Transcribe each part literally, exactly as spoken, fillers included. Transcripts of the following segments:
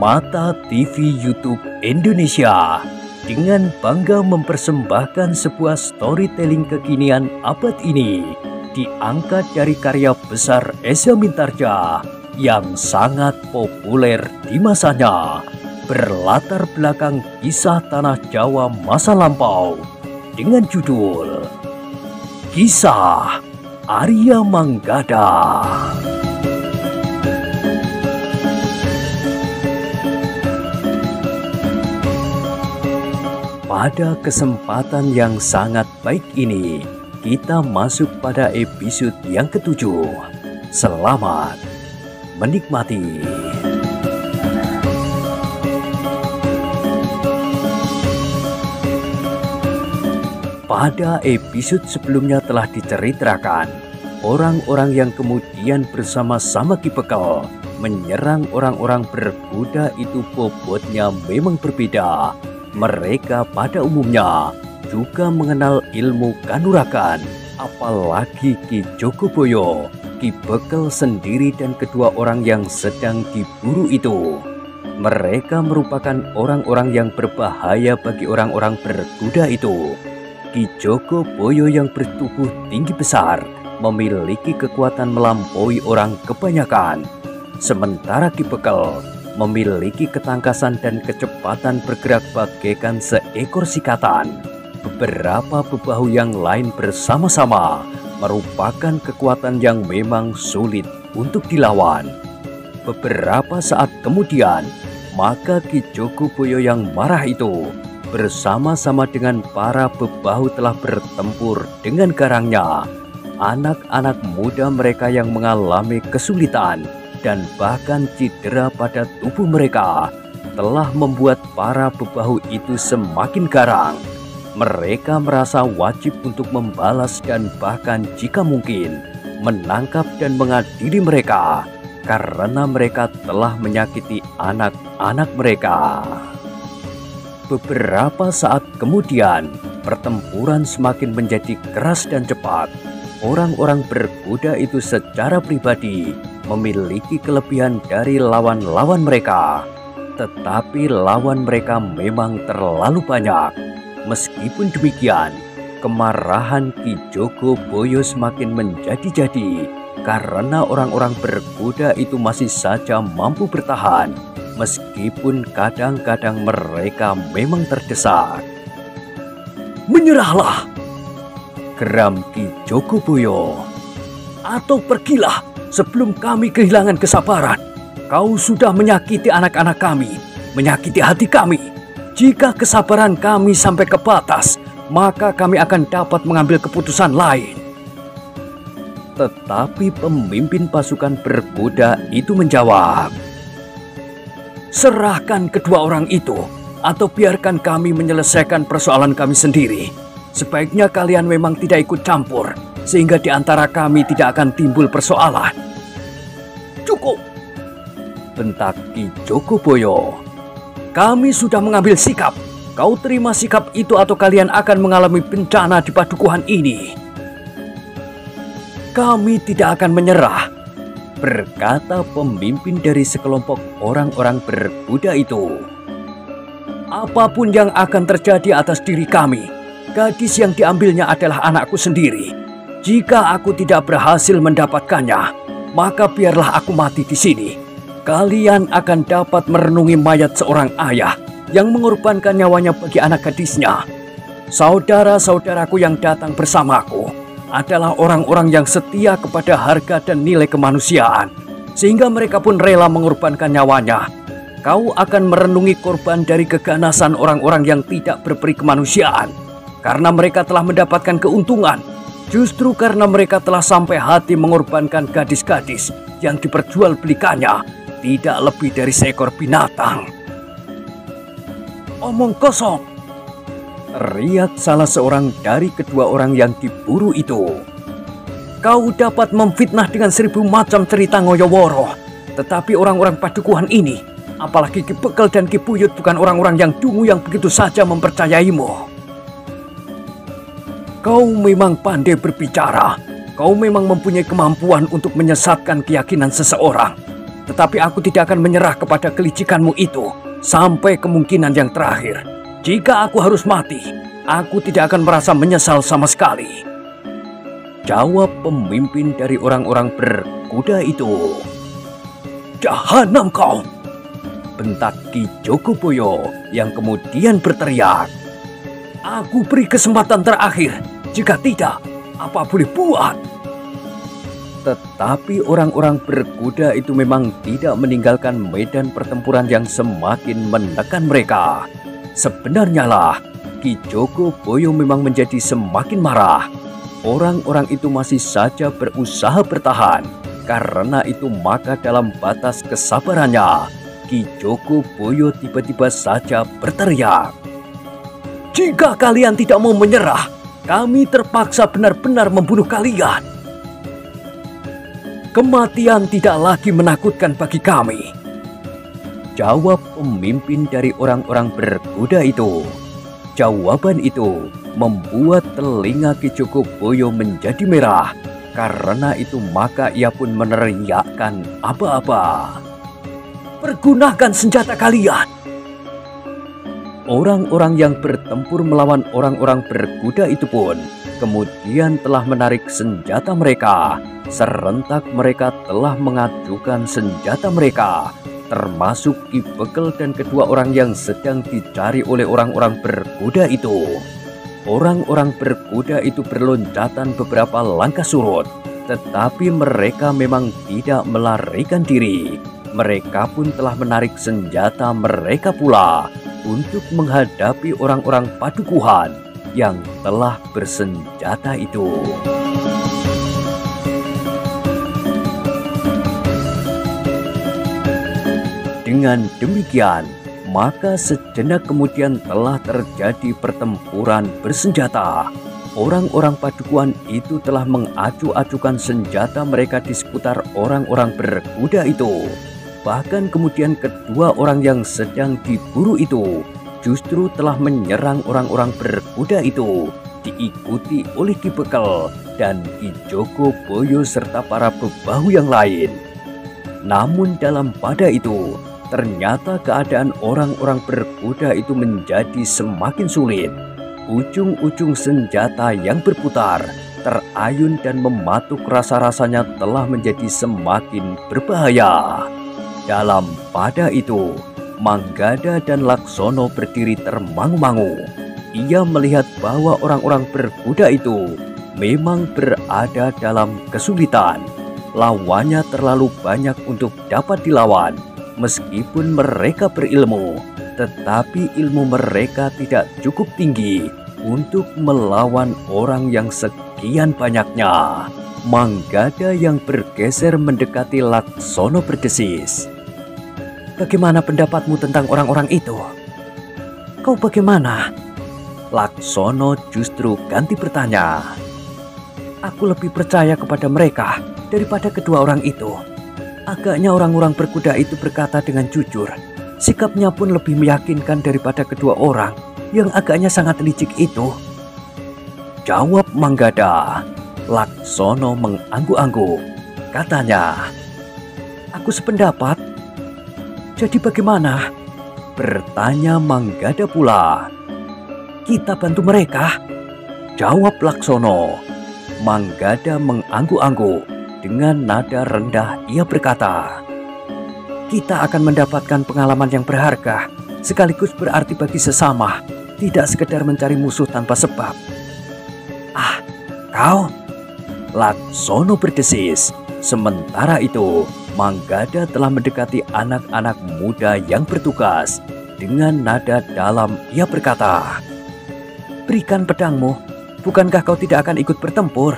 Mata T V YouTube Indonesia dengan bangga mempersembahkan sebuah storytelling kekinian abad ini diangkat dari karya besar Eza Mintarja yang sangat populer di masanya, berlatar belakang kisah tanah Jawa masa lampau dengan judul Kisah Arya Manggada. Pada kesempatan yang sangat baik ini, kita masuk pada episode yang ketujuh. Selamat menikmati. Pada episode sebelumnya telah diceritakan orang-orang yang kemudian bersama-sama Ki Bekel menyerang orang-orang berkuda itu bobotnya memang berbeda. Mereka pada umumnya juga mengenal ilmu kanuragan, apalagi Ki Jogoboyo, Ki Bekel sendiri dan kedua orang yang sedang diburu itu. Mereka merupakan orang-orang yang berbahaya bagi orang-orang berkuda itu. Ki Jogoboyo yang bertubuh tinggi besar memiliki kekuatan melampaui orang kebanyakan. Sementara Ki Bekel memiliki ketangkasan dan kecepatan bergerak bagaikan seekor sikatan. Beberapa bebahu yang lain bersama-sama merupakan kekuatan yang memang sulit untuk dilawan. Beberapa saat kemudian, maka Ki Jogoboyo yang marah itu bersama-sama dengan para bebahu telah bertempur dengan garangnya. Anak-anak muda mereka yang mengalami kesulitan dan bahkan cedera pada tubuh mereka telah membuat para bebahu itu semakin garang. Mereka merasa wajib untuk membalas dan bahkan jika mungkin menangkap dan mengadili mereka karena mereka telah menyakiti anak-anak mereka. Beberapa saat kemudian, pertempuran semakin menjadi keras dan cepat. Orang-orang berkuda itu secara pribadi memiliki kelebihan dari lawan-lawan mereka, tetapi lawan mereka memang terlalu banyak. Meskipun demikian, kemarahan Ki Jogoboyo semakin menjadi-jadi karena orang-orang berkuda itu masih saja mampu bertahan, meskipun kadang-kadang mereka memang terdesak. "Menyerahlah!" geram Ki Jogoboyo, "atau pergilah sebelum kami kehilangan kesabaran. Kau sudah menyakiti anak-anak kami, menyakiti hati kami. Jika kesabaran kami sampai ke batas, maka kami akan dapat mengambil keputusan lain." Tetapi pemimpin pasukan berkuda itu menjawab, "Serahkan kedua orang itu, atau biarkan kami menyelesaikan persoalan kami sendiri. Sebaiknya kalian memang tidak ikut campur, sehingga di antara kami tidak akan timbul persoalan." "Cukup!" bentak Ki Jogoboyo. "Kami sudah mengambil sikap. Kau terima sikap itu atau kalian akan mengalami bencana di padukuhan ini." "Kami tidak akan menyerah," berkata pemimpin dari sekelompok orang-orang berkuda itu. "Apapun yang akan terjadi atas diri kami, gadis yang diambilnya adalah anakku sendiri. Jika aku tidak berhasil mendapatkannya, maka biarlah aku mati di sini. Kalian akan dapat merenungi mayat seorang ayah yang mengorbankan nyawanya bagi anak gadisnya. Saudara-saudaraku yang datang bersamaku adalah orang-orang yang setia kepada harga dan nilai kemanusiaan, sehingga mereka pun rela mengorbankan nyawanya. Kau akan merenungi korban dari keganasan orang-orang yang tidak berperi kemanusiaan, karena mereka telah mendapatkan keuntungan, justru karena mereka telah sampai hati mengorbankan gadis-gadis yang diperjualbelikannya tidak lebih dari seekor binatang." "Omong kosong!" teriak salah seorang dari kedua orang yang diburu itu. "Kau dapat memfitnah dengan seribu macam cerita ngoyoworo, tetapi orang-orang padukuhan ini, apalagi Ki Bekel dan Ki Buyut, bukan orang-orang yang dungu yang begitu saja mempercayaimu." "Kau memang pandai berbicara. Kau memang mempunyai kemampuan untuk menyesatkan keyakinan seseorang. Tetapi aku tidak akan menyerah kepada kelicikanmu itu sampai kemungkinan yang terakhir. Jika aku harus mati, aku tidak akan merasa menyesal sama sekali. Jawab pemimpin dari orang-orang berkuda itu. Jahanam kau! Bentak Ki Jogoboyo yang kemudian berteriak. Aku beri kesempatan terakhir. Jika tidak, apa boleh buat? Tetapi orang-orang berkuda itu memang tidak meninggalkan medan pertempuran yang semakin menekan mereka. Sebenarnya lah, Ki Jogoboyo memang menjadi semakin marah. Orang-orang itu masih saja berusaha bertahan. Karena itu maka dalam batas kesabarannya, Ki Jogoboyo tiba-tiba saja berteriak. Jika kalian tidak mau menyerah, kami terpaksa benar-benar membunuh kalian. Kematian tidak lagi menakutkan bagi kami. Jawab pemimpin dari orang-orang berkuda itu. Jawaban itu membuat telinga Ki Jogoboyo menjadi merah. Karena itu maka ia pun meneriakkan apa-apa. Pergunakan senjata kalian. Orang-orang yang bertempur melawan orang-orang berkuda itu pun kemudian telah menarik senjata mereka. Serentak mereka telah mengajukan senjata mereka, termasuk Ki Bekel dan kedua orang yang sedang dicari oleh orang-orang berkuda itu. Orang-orang berkuda itu berloncatan beberapa langkah surut, tetapi mereka memang tidak melarikan diri. Mereka pun telah menarik senjata mereka pula untuk menghadapi orang-orang padukuhan yang telah bersenjata itu. Dengan demikian, maka sejenak kemudian telah terjadi pertempuran bersenjata. Orang-orang padukuhan itu telah mengacu-acukan senjata mereka di seputar orang-orang berkuda itu. Bahkan kemudian kedua orang yang sedang diburu itu justru telah menyerang orang-orang berkuda itu, diikuti oleh Ki Bekel dan Ki Jogoboyo serta para bebahu yang lain. Namun dalam pada itu, ternyata keadaan orang-orang berkuda itu menjadi semakin sulit. Ujung-ujung senjata yang berputar, terayun dan mematuk rasa-rasanya telah menjadi semakin berbahaya. Dalam pada itu, Manggada dan Laksono berdiri termangu-mangu. Ia melihat bahwa orang-orang berkuda itu memang berada dalam kesulitan. Lawannya terlalu banyak untuk dapat dilawan. Meskipun mereka berilmu, tetapi ilmu mereka tidak cukup tinggi untuk melawan orang yang sekian banyaknya. Manggada yang bergeser mendekati Laksono berdesis. Bagaimana pendapatmu tentang orang-orang itu? Kau bagaimana? Laksono justru ganti bertanya. Aku lebih percaya kepada mereka daripada kedua orang itu. Agaknya orang-orang berkuda itu berkata dengan jujur. Sikapnya pun lebih meyakinkan daripada kedua orang yang agaknya sangat licik itu. Jawab Manggada. Laksono mengangguk-angguk. Katanya, aku sependapat. Jadi bagaimana? Bertanya Manggada pula. Kita bantu mereka. Jawab Laksono. Manggada mengangguk-angguk. Dengan nada rendah ia berkata, kita akan mendapatkan pengalaman yang berharga, sekaligus berarti bagi sesama, tidak sekedar mencari musuh tanpa sebab. Ah, kau? Laksono berdesis. Sementara itu, Manggada telah mendekati anak-anak muda yang bertugas. Dengan nada dalam ia berkata, berikan pedangmu, bukankah kau tidak akan ikut bertempur?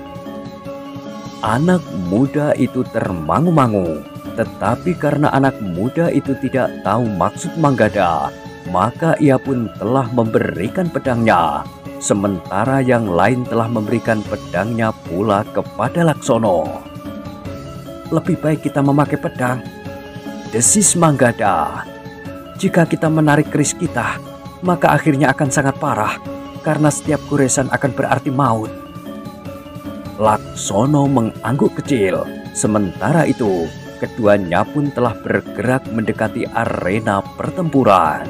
Anak muda itu termangu-mangu, tetapi karena anak muda itu tidak tahu maksud Manggada, maka ia pun telah memberikan pedangnya, sementara yang lain telah memberikan pedangnya pula kepada Laksono. Lebih baik kita memakai pedang, desis Manggada. Jika kita menarik keris kita, maka akhirnya akan sangat parah, karena setiap goresan akan berarti maut. Laksono mengangguk kecil. Sementara itu, keduanya pun telah bergerak mendekati arena pertempuran.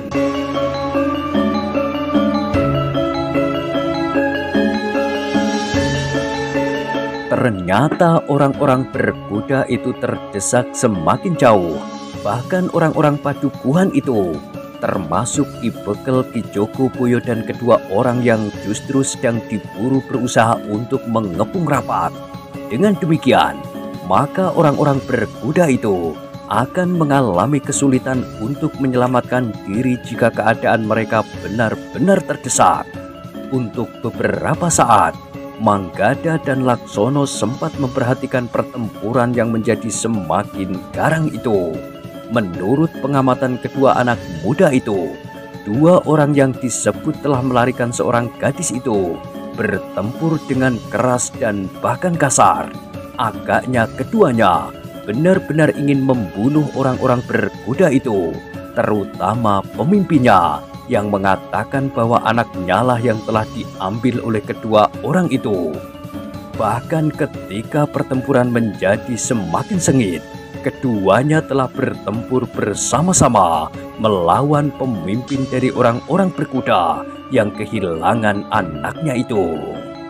Ternyata orang-orang berkuda itu terdesak semakin jauh. Bahkan orang-orang padukuhan itu, termasuk Ki Bekel, Ki Jogoboyo dan kedua orang yang justru sedang diburu, berusaha untuk mengepung rapat. Dengan demikian, maka orang-orang berkuda itu akan mengalami kesulitan untuk menyelamatkan diri jika keadaan mereka benar-benar terdesak. Untuk beberapa saat, Manggada dan Laksono sempat memperhatikan pertempuran yang menjadi semakin garang itu. Menurut pengamatan kedua anak muda itu, dua orang yang disebut telah melarikan seorang gadis itu bertempur dengan keras dan bahkan kasar. Agaknya keduanya benar-benar ingin membunuh orang-orang berkuda itu, terutama pemimpinnya yang mengatakan bahwa anaknya lah yang telah diambil oleh kedua orang itu. Bahkan ketika pertempuran menjadi semakin sengit, keduanya telah bertempur bersama-sama melawan pemimpin dari orang-orang berkuda yang kehilangan anaknya itu.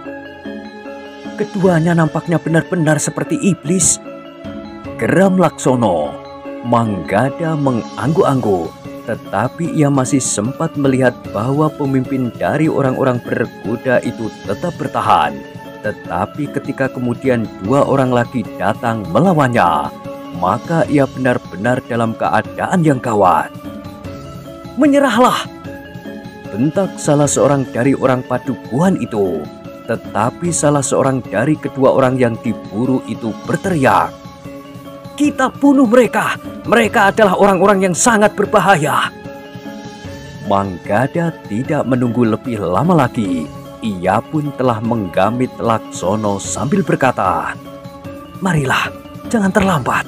Keduanya nampaknya benar-benar seperti iblis, geram Laksono. Manggada mengangguk-angguk, tetapi ia masih sempat melihat bahwa pemimpin dari orang-orang berkuda itu tetap bertahan. Tetapi ketika kemudian dua orang lagi datang melawannya, maka ia benar-benar dalam keadaan yang gawat. "Menyerahlah!" bentak salah seorang dari orang padukuhan itu. Tetapi salah seorang dari kedua orang yang diburu itu berteriak, "Kita bunuh mereka! Mereka adalah orang-orang yang sangat berbahaya!" Manggada tidak menunggu lebih lama lagi. Ia pun telah menggamit Laksono sambil berkata, "Marilah, jangan terlambat."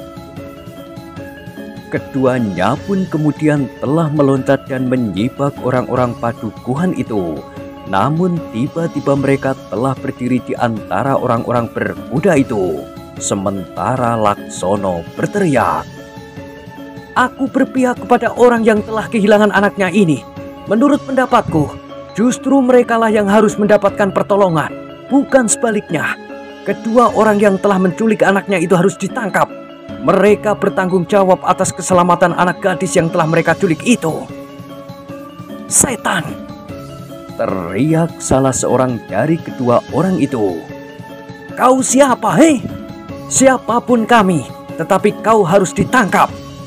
Keduanya pun kemudian telah meloncat dan menyibak orang-orang padukuhan itu. Namun tiba-tiba mereka telah berdiri di antara orang-orang berkuda itu. Sementara Laksono berteriak, "Aku berpihak kepada orang yang telah kehilangan anaknya ini. Menurut pendapatku, justru merekalah yang harus mendapatkan pertolongan, bukan sebaliknya. Kedua orang yang telah menculik anaknya itu harus ditangkap. Mereka bertanggung jawab atas keselamatan anak gadis yang telah mereka culik itu." "Setan!" teriak salah seorang dari kedua orang itu. "Kau siapa, hei? Siapapun kami, tetapi kau harus ditangkap,"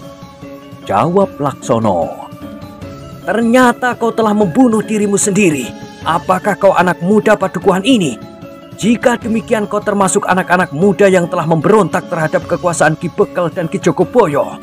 jawab Laksono. "Ternyata kau telah membunuh dirimu sendiri. Apakah kau anak muda padukuhan ini? Jika demikian, kau termasuk anak-anak muda yang telah memberontak terhadap kekuasaan Ki Bekel dan Ki Jogoboyo.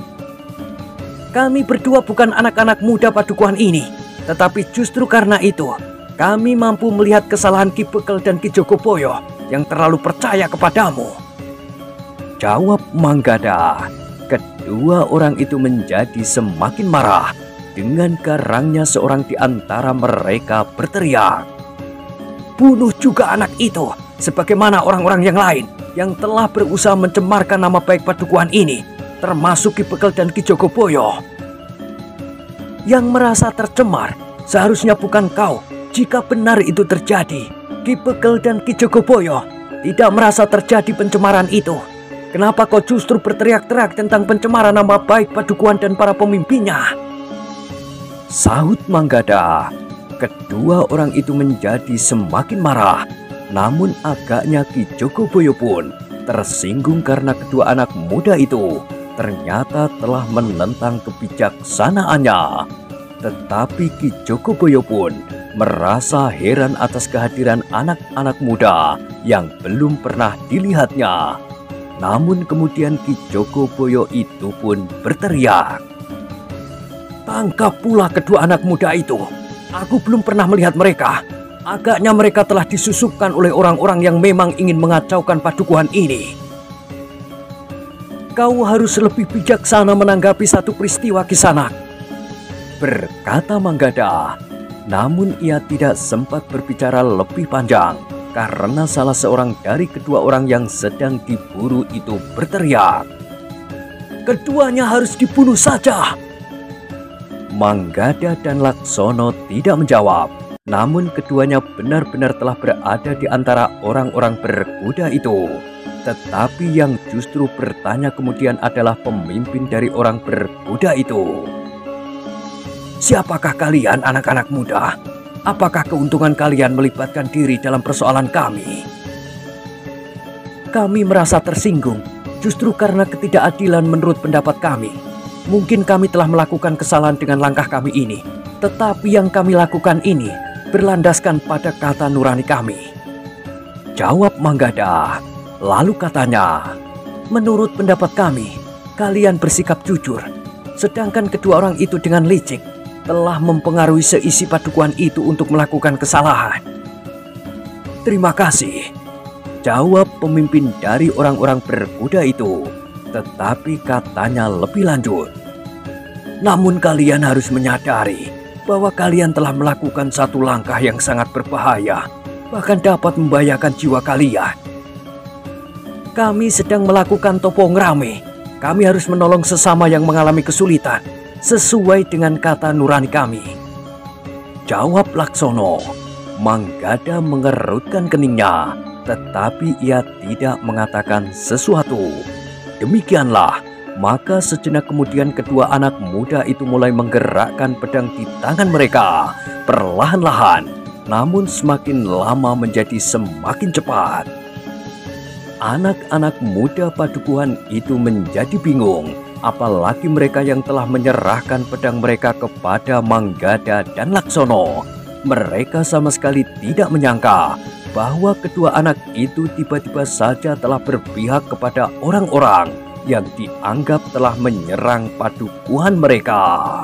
Kami berdua bukan anak-anak muda padukuhan ini, tetapi justru karena itu kami mampu melihat kesalahan Ki Bekel dan Ki Jogoboyo yang terlalu percaya kepadamu," jawab Manggada. Kedua orang itu menjadi semakin marah. Dengan garangnya seorang di antara mereka berteriak, "Bunuh juga anak itu, sebagaimana orang-orang yang lain yang telah berusaha mencemarkan nama baik padukuhan ini, termasuk Ki Bekel dan Ki Jogoboyo. Yang merasa tercemar seharusnya bukan kau. Jika benar itu terjadi, Ki Bekel dan Ki Jogoboyo tidak merasa terjadi pencemaran itu. Kenapa kau justru berteriak-teriak tentang pencemaran nama baik padukuhan dan para pemimpinnya?" sahut Manggada. Kedua orang itu menjadi semakin marah. Namun agaknya Ki Jogoboyo pun tersinggung karena kedua anak muda itu ternyata telah menentang kebijaksanaannya. Tetapi Ki Jogoboyo pun merasa heran atas kehadiran anak-anak muda yang belum pernah dilihatnya. Namun kemudian Ki Jogoboyo itu pun berteriak, "Tangkap pula kedua anak muda itu. Aku belum pernah melihat mereka. Agaknya mereka telah disusupkan oleh orang-orang yang memang ingin mengacaukan padukuhan ini. Kau harus lebih bijaksana menanggapi satu peristiwa Kisanak," berkata Manggada. Namun ia tidak sempat berbicara lebih panjang karena salah seorang dari kedua orang yang sedang diburu itu berteriak, Keduanya harus dibunuh saja. Manggada dan Laksono tidak menjawab. Namun keduanya benar-benar telah berada di antara orang-orang berkuda itu. Tetapi yang justru bertanya kemudian adalah pemimpin dari orang berkuda itu. Siapakah kalian, anak-anak muda? Apakah keuntungan kalian melibatkan diri dalam persoalan kami? Kami merasa tersinggung justru karena ketidakadilan menurut pendapat kami. Mungkin kami telah melakukan kesalahan dengan langkah kami ini. Tetapi yang kami lakukan ini berlandaskan pada kata nurani kami. Jawab Manggada. Lalu katanya, menurut pendapat kami, kalian bersikap jujur. Sedangkan kedua orang itu dengan licik telah mempengaruhi seisi padukuhan itu untuk melakukan kesalahan. Terima kasih. Jawab pemimpin dari orang-orang berkuda itu. Tetapi katanya lebih lanjut. Namun kalian harus menyadari bahwa kalian telah melakukan satu langkah yang sangat berbahaya, bahkan dapat membahayakan jiwa kalian. Kami sedang melakukan topong rame. Kami harus menolong sesama yang mengalami kesulitan, sesuai dengan kata nurani kami. Jawab Laksono. Manggada mengerutkan keningnya, tetapi ia tidak mengatakan sesuatu. Demikianlah, maka sejenak kemudian kedua anak muda itu mulai menggerakkan pedang di tangan mereka. Perlahan-lahan, namun semakin lama menjadi semakin cepat. Anak-anak muda padukuhan itu menjadi bingung. Apalagi mereka yang telah menyerahkan pedang mereka kepada Manggada dan Laksono. Mereka sama sekali tidak menyangka bahwa kedua anak itu tiba-tiba saja telah berpihak kepada orang-orang yang dianggap telah menyerang padukuhan mereka.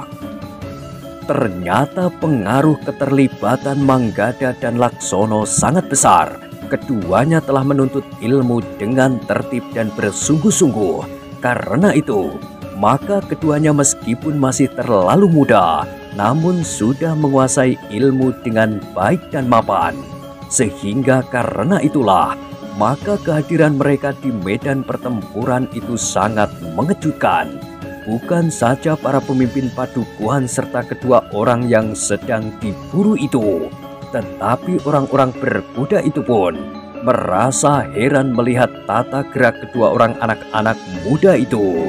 Ternyata pengaruh keterlibatan Manggada dan Laksono sangat besar. Keduanya telah menuntut ilmu dengan tertib dan bersungguh-sungguh. Karena itu, maka keduanya meskipun masih terlalu muda, namun sudah menguasai ilmu dengan baik dan mapan. Sehingga karena itulah, maka kehadiran mereka di medan pertempuran itu sangat mengejutkan. Bukan saja para pemimpin padukuhan serta kedua orang yang sedang diburu itu, tetapi orang-orang berkuda itu pun merasa heran melihat tata gerak kedua orang anak-anak muda itu.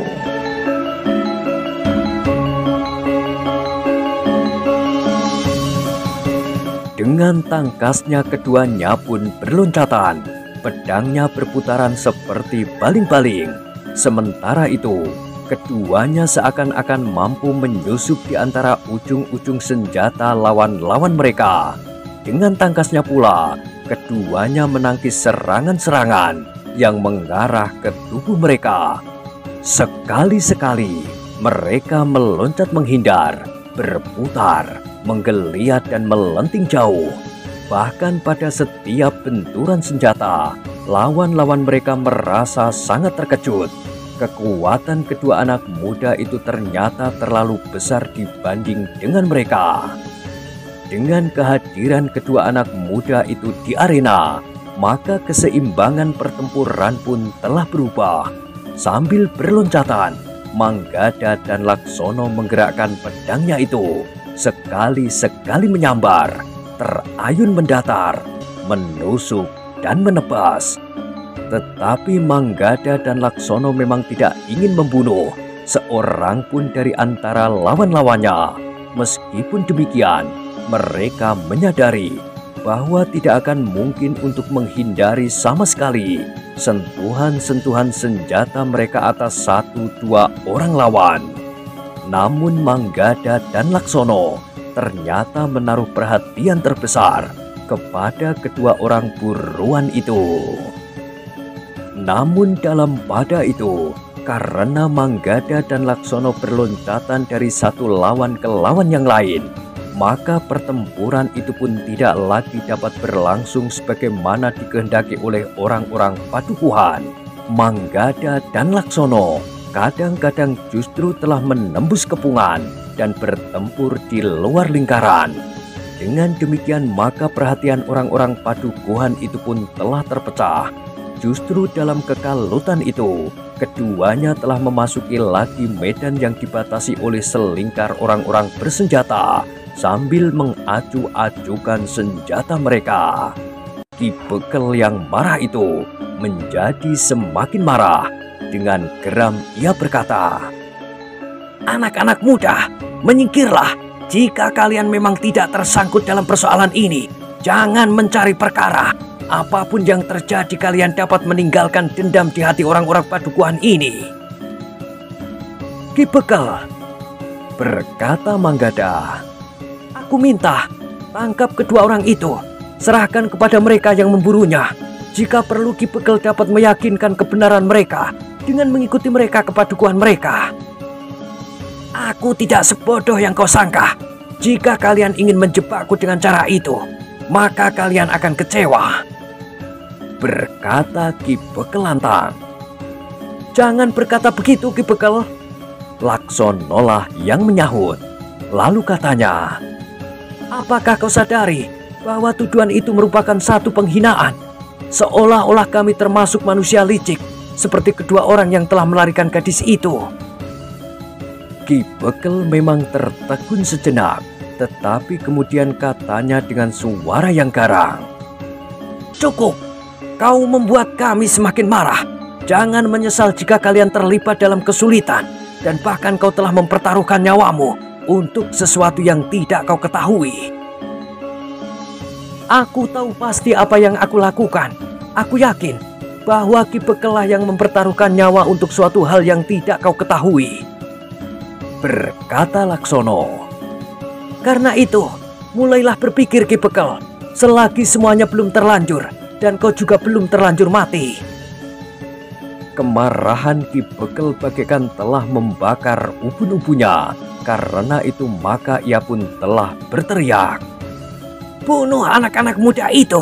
Dengan tangkasnya keduanya pun berloncatan, pedangnya berputaran seperti baling-baling. Sementara itu, keduanya seakan-akan mampu menyusup di antara ujung-ujung senjata lawan-lawan mereka. Dengan tangkasnya pula, keduanya menangkis serangan-serangan yang mengarah ke tubuh mereka. Sekali-sekali, mereka meloncat menghindar, berputar, menggeliat dan melenting jauh. Bahkan pada setiap benturan senjata, lawan-lawan mereka merasa sangat terkejut. Kekuatan kedua anak muda itu ternyata terlalu besar dibanding dengan mereka. Dengan kehadiran kedua anak muda itu di arena, maka keseimbangan pertempuran pun telah berubah. Sambil berloncatan, Manggada dan Laksono menggerakkan pedangnya itu. Sekali-sekali menyambar, terayun mendatar, menusuk dan menebas. Tetapi Manggada dan Laksono memang tidak ingin membunuh seorang pun dari antara lawan-lawannya. Meskipun demikian, mereka menyadari bahwa tidak akan mungkin untuk menghindari sama sekali sentuhan-sentuhan senjata mereka atas satu dua orang lawan. Namun Manggada dan Laksono ternyata menaruh perhatian terbesar kepada kedua orang buruan itu. Namun dalam pada itu, karena Manggada dan Laksono berloncatan dari satu lawan ke lawan yang lain, maka pertempuran itu pun tidak lagi dapat berlangsung sebagaimana dikehendaki oleh orang-orang padukuhan. Manggada dan Laksono kadang-kadang justru telah menembus kepungan dan bertempur di luar lingkaran. Dengan demikian maka perhatian orang-orang padukuhan itu pun telah terpecah. Justru dalam kekalutan itu, Keduanya telah memasuki lagi medan yang dibatasi oleh selingkar orang-orang bersenjata sambil mengacu-acukan senjata mereka. Ki Bekel yang marah itu menjadi semakin marah. Dengan geram ia berkata, "Anak-anak muda, menyingkirlah. Jika kalian memang tidak tersangkut dalam persoalan ini, jangan mencari perkara. Apapun yang terjadi, kalian dapat meninggalkan dendam di hati orang-orang Padukuhan ini." "Ki Bekel," berkata Manggada, "aku minta tangkap kedua orang itu. Serahkan kepada mereka yang memburunya. Jika perlu, Ki Bekel dapat meyakinkan kebenaran mereka dengan mengikuti mereka ke padukuhan mereka." "Aku tidak sebodoh yang kau sangka. Jika kalian ingin menjebakku dengan cara itu, maka kalian akan kecewa," berkata Ki Bekel lantang. "Jangan berkata begitu, Ki Bekel," Laksonolah yang menyahut. Lalu katanya, "Apakah kau sadari bahwa tuduhan itu merupakan satu penghinaan? Seolah-olah kami termasuk manusia licik seperti kedua orang yang telah melarikan gadis itu." Ki Bekel memang tertegun sejenak, tetapi kemudian katanya dengan suara yang garang, "Cukup! Kau membuat kami semakin marah. Jangan menyesal jika kalian terlibat dalam kesulitan, dan bahkan kau telah mempertaruhkan nyawamu untuk sesuatu yang tidak kau ketahui." "Aku tahu pasti apa yang aku lakukan. Aku yakin bahwa Ki Bekel lah yang mempertaruhkan nyawa untuk suatu hal yang tidak kau ketahui," berkata Laksono. "Karena itu, mulailah berpikir, Ki Bekel, selagi semuanya belum terlanjur dan kau juga belum terlanjur mati." Kemarahan Ki Bekel bagaikan telah membakar ubun-ubunnya. Karena itu maka ia pun telah berteriak, "Bunuh anak-anak muda itu!"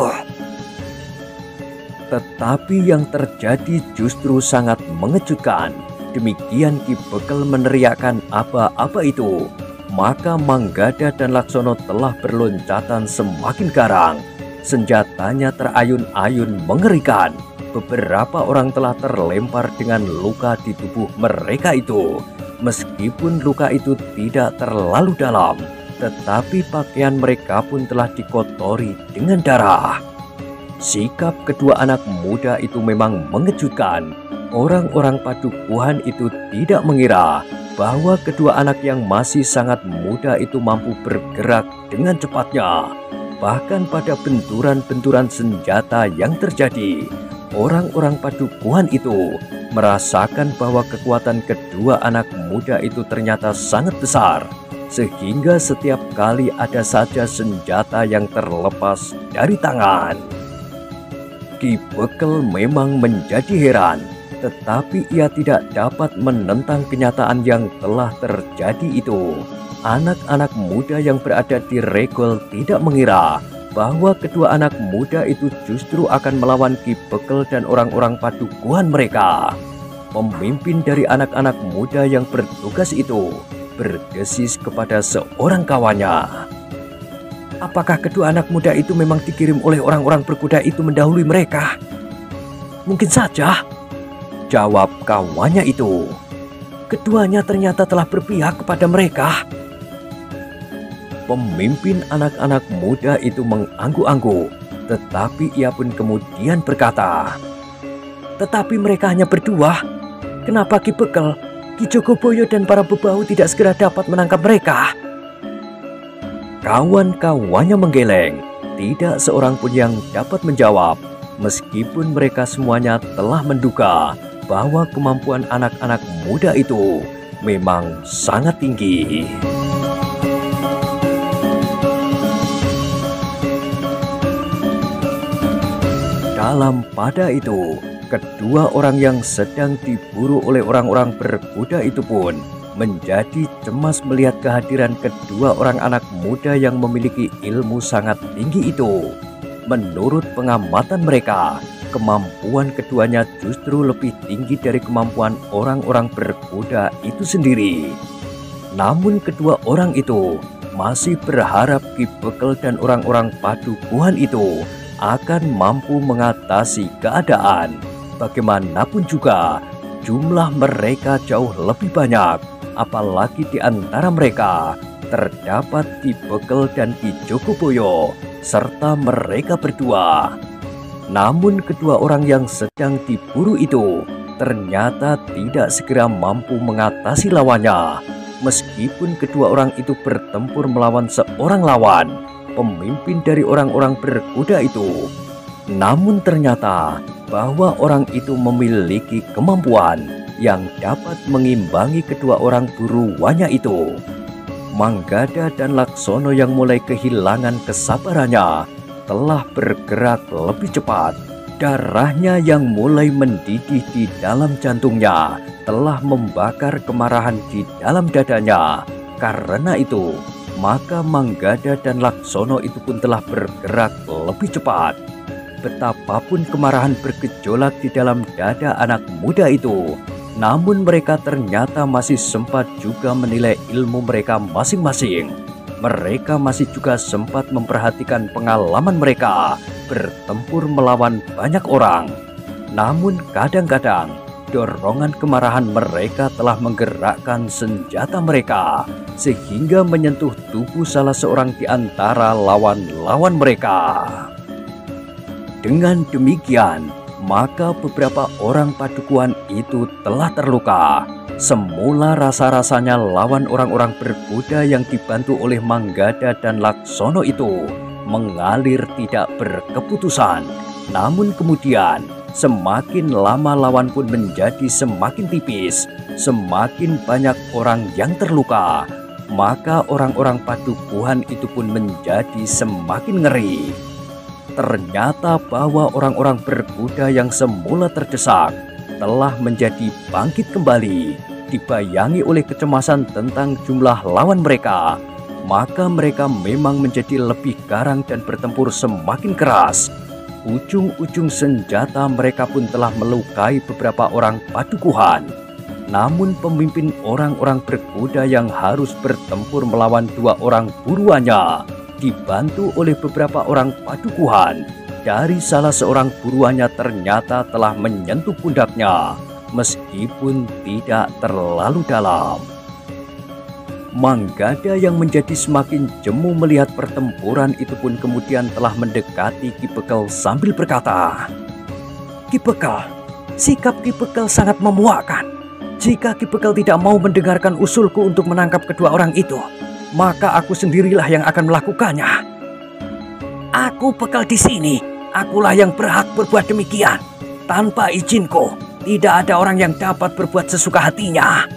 Tetapi yang terjadi justru sangat mengejutkan. Demikian Ki Bekel meneriakkan apa-apa itu, maka Manggada dan Laksono telah berloncatan semakin garang. Senjatanya terayun-ayun mengerikan. Beberapa orang telah terlempar dengan luka di tubuh mereka itu. Meskipun luka itu tidak terlalu dalam, tetapi pakaian mereka pun telah dikotori dengan darah. Sikap kedua anak muda itu memang mengejutkan. Orang-orang Padukuhan itu tidak mengira bahwa kedua anak yang masih sangat muda itu mampu bergerak dengan cepatnya. Bahkan pada benturan-benturan senjata yang terjadi, orang-orang Padukuhan itu merasakan bahwa kekuatan kedua anak muda itu ternyata sangat besar, sehingga setiap kali ada saja senjata yang terlepas dari tangan. Ki Bekel memang menjadi heran, tetapi ia tidak dapat menentang kenyataan yang telah terjadi itu. Anak-anak muda yang berada di regol tidak mengira bahwa kedua anak muda itu justru akan melawan Ki Bekel dan orang-orang Padukuhan mereka. Pemimpin dari anak-anak muda yang bertugas itu berdesis kepada seorang kawannya, "Apakah kedua anak muda itu memang dikirim oleh orang-orang berkuda itu mendahului mereka?" "Mungkin saja," jawab kawannya itu. "Keduanya ternyata telah berpihak kepada mereka." Pemimpin anak-anak muda itu mengangguk-angguk, tetapi ia pun kemudian berkata, "Tetapi mereka hanya berdua. Kenapa Ki Bekel, Ki Jogoboyo dan para bebahu tidak segera dapat menangkap mereka?" Kawan-kawannya menggeleng. Tidak seorang pun yang dapat menjawab, meskipun mereka semuanya telah menduga bahwa kemampuan anak-anak muda itu memang sangat tinggi. Dalam pada itu, kedua orang yang sedang diburu oleh orang-orang berkuda itu pun menjadi cemas melihat kehadiran kedua orang anak muda yang memiliki ilmu sangat tinggi itu. Menurut pengamatan mereka, kemampuan keduanya justru lebih tinggi dari kemampuan orang-orang berkuda itu sendiri. Namun kedua orang itu masih berharap Ki Bekel dan orang-orang Padukuhan itu akan mampu mengatasi keadaan. Bagaimanapun juga, jumlah mereka jauh lebih banyak, apalagi di antara mereka terdapat Ki Bekel dan Ki Jogoboyo, serta mereka berdua. Namun kedua orang yang sedang diburu itu ternyata tidak segera mampu mengatasi lawannya. Meskipun kedua orang itu bertempur melawan seorang lawan, pemimpin dari orang-orang berkuda itu, namun ternyata bahwa orang itu memiliki kemampuan yang dapat mengimbangi kedua orang buruannya itu. Manggada dan Laksono yang mulai kehilangan kesabarannya telah bergerak lebih cepat. Darahnya yang mulai mendidih di dalam jantungnya telah membakar kemarahan di dalam dadanya. Karena itu, maka Manggada dan Laksono itu pun telah bergerak lebih cepat. Betapapun kemarahan bergejolak di dalam dada anak muda itu, namun mereka ternyata masih sempat juga menilai ilmu mereka masing-masing. Mereka masih juga sempat memperhatikan pengalaman mereka bertempur melawan banyak orang. Namun kadang-kadang dorongan kemarahan mereka telah menggerakkan senjata mereka sehingga menyentuh tubuh salah seorang di antara lawan-lawan mereka. Dengan demikian, maka beberapa orang padukuhan itu telah terluka. Semula rasa-rasanya lawan orang-orang berkuda yang dibantu oleh Manggada dan Laksono itu mengalir tidak berkeputusan. Namun kemudian semakin lama lawan pun menjadi semakin tipis, semakin banyak orang yang terluka. Maka orang-orang padukuhan itu pun menjadi semakin ngeri. Ternyata bahwa orang-orang berkuda yang semula terdesak telah menjadi bangkit kembali. Dibayangi oleh kecemasan tentang jumlah lawan mereka, maka mereka memang menjadi lebih garang dan bertempur semakin keras. Ujung-ujung senjata mereka pun telah melukai beberapa orang padukuhan. Namun pemimpin orang-orang berkuda yang harus bertempur melawan dua orang buruannya, dibantu oleh beberapa orang padukuhan dari salah seorang buruannya, ternyata telah menyentuh pundaknya meskipun tidak terlalu dalam. Manggada yang menjadi semakin jemu melihat pertempuran itu pun kemudian telah mendekati Ki Bekel sambil berkata, "Ki Bekel, sikap Ki Bekel sangat memuakkan. Jika Ki Bekel tidak mau mendengarkan usulku untuk menangkap kedua orang itu, maka aku sendirilah yang akan melakukannya. Aku Bekel di sini. Akulah yang berhak berbuat demikian. Tanpa izinku, tidak ada orang yang dapat berbuat sesuka hatinya,"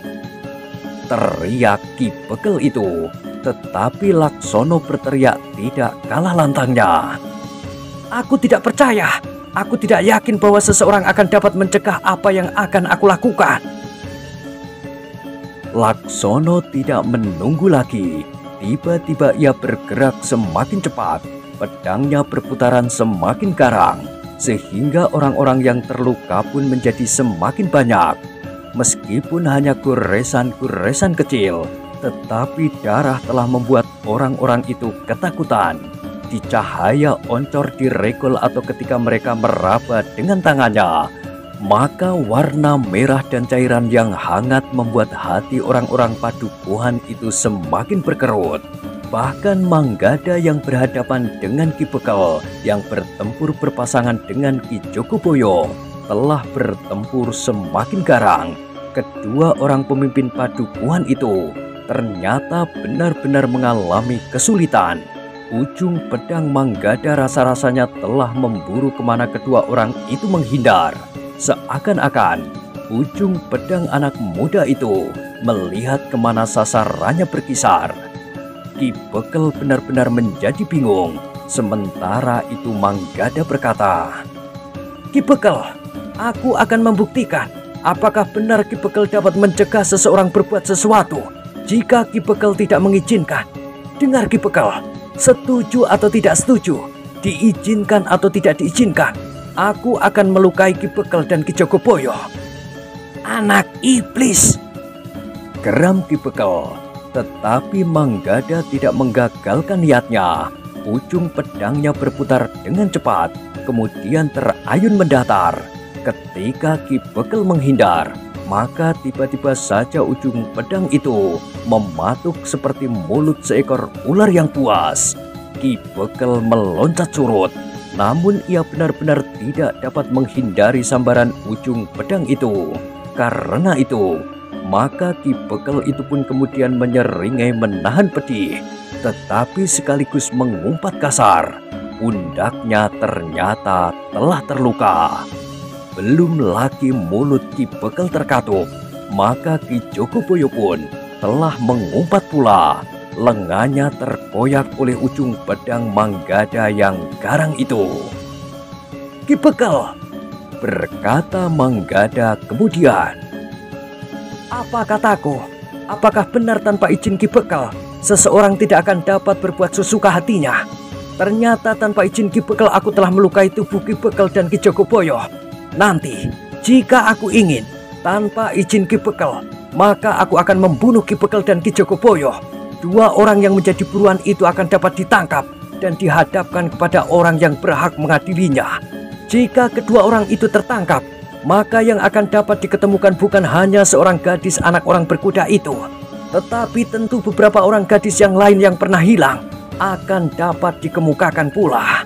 teriak Ki Bekel itu. Tetapi Laksono berteriak tidak kalah lantangnya, "Aku tidak percaya. Aku tidak yakin bahwa seseorang akan dapat mencegah apa yang akan aku lakukan." Laksono tidak menunggu lagi. Tiba-tiba ia bergerak semakin cepat. Pedangnya berputaran semakin garang, sehingga orang-orang yang terluka pun menjadi semakin banyak. Meskipun hanya goresan-goresan kecil, tetapi darah telah membuat orang-orang itu ketakutan. Di cahaya oncor di regol atau ketika mereka meraba dengan tangannya, maka warna merah dan cairan yang hangat membuat hati orang-orang padukuhan itu semakin berkerut. Bahkan Manggada yang berhadapan dengan Ki Bekel yang bertempur berpasangan dengan Ki Jogoboyo telah bertempur semakin garang. Kedua orang pemimpin padukuhan itu ternyata benar-benar mengalami kesulitan. Ujung pedang Manggada rasa-rasanya telah memburu kemana kedua orang itu menghindar. Seakan-akan ujung pedang anak muda itu melihat kemana sasarannya berkisar. Ki Bekel benar-benar menjadi bingung. Sementara itu Manggada berkata, "Ki Bekel, aku akan membuktikan apakah benar Ki Bekel dapat mencegah seseorang berbuat sesuatu jika Ki Bekel tidak mengizinkan. Dengar Ki Bekel, setuju atau tidak setuju, diizinkan atau tidak diizinkan, aku akan melukai Ki Bekel dan Ki Jogoboyo." "Anak iblis!" geram Ki Bekel. Tetapi Manggada tidak menggagalkan niatnya. Ujung pedangnya berputar dengan cepat, kemudian terayun mendatar. Ketika Ki Bekel menghindar, Maka tiba-tiba saja ujung pedang itu mematuk seperti mulut seekor ular yang puas. Ki Bekel meloncat surut, namun ia benar-benar tidak dapat menghindari sambaran ujung pedang itu. Karena itu, maka Ki Bekel itu pun kemudian menyeringai menahan pedih, tetapi sekaligus mengumpat kasar. Pundaknya ternyata telah terluka. Belum lagi mulut Ki Bekel terkatup, maka Ki Jogoboyo pun telah mengumpat pula. Lengannya terkoyak oleh ujung pedang Manggada yang garang itu. "Ki Bekel," berkata Manggada kemudian. "Apa kataku? Apakah benar tanpa izin Ki Bekel, seseorang tidak akan dapat berbuat sesuka hatinya? Ternyata tanpa izin Ki Bekel aku telah melukai tubuh Ki Bekel dan Ki Jogoboyo. Nanti, jika aku ingin, tanpa izin Ki Bekel, maka aku akan membunuh Ki Bekel dan Ki Jogoboyo. Dua orang yang menjadi buruan itu akan dapat ditangkap dan dihadapkan kepada orang yang berhak mengadilinya. Jika kedua orang itu tertangkap, maka yang akan dapat diketemukan bukan hanya seorang gadis anak orang berkuda itu, tetapi tentu beberapa orang gadis yang lain yang pernah hilang akan dapat dikemukakan pula."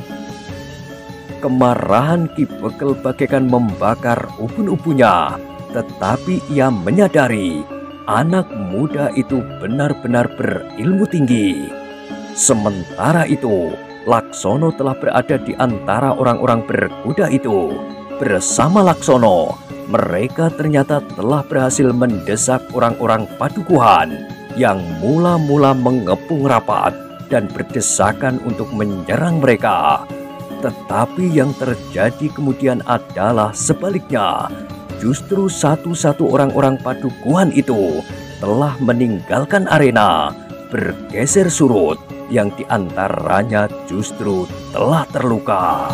Kemarahan Ki Bekel bagaikan membakar ubun-ubunnya, tetapi ia menyadari anak muda itu benar-benar berilmu tinggi. Sementara itu, Laksono telah berada di antara orang-orang berkuda itu. Bersama Laksono, mereka ternyata telah berhasil mendesak orang-orang Padukuhan yang mula-mula mengepung rapat dan berdesakan untuk menyerang mereka. Tetapi yang terjadi kemudian adalah sebaliknya. Justru satu-satu orang-orang Padukuhan itu telah meninggalkan arena, bergeser surut, yang diantaranya justru telah terluka.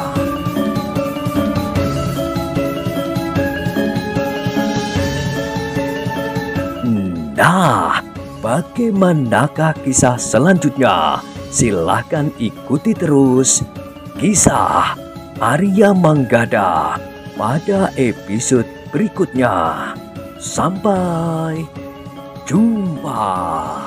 Nah, bagaimanakah kisah selanjutnya? Silahkan ikuti terus kisah Arya Manggada pada episode berikutnya. Sampai jumpa.